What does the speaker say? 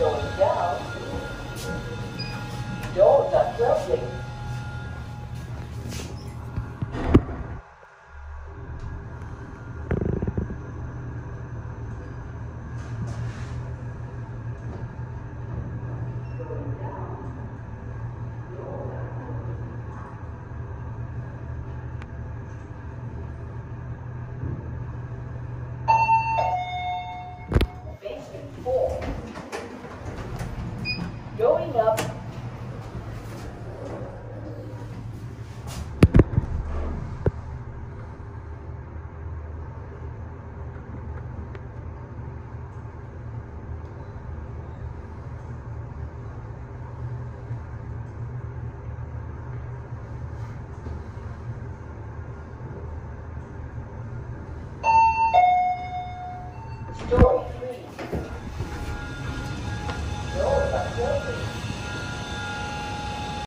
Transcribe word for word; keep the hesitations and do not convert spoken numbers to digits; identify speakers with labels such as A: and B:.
A: Going down. Doors are closing. Going up. Story three. Doors are closing.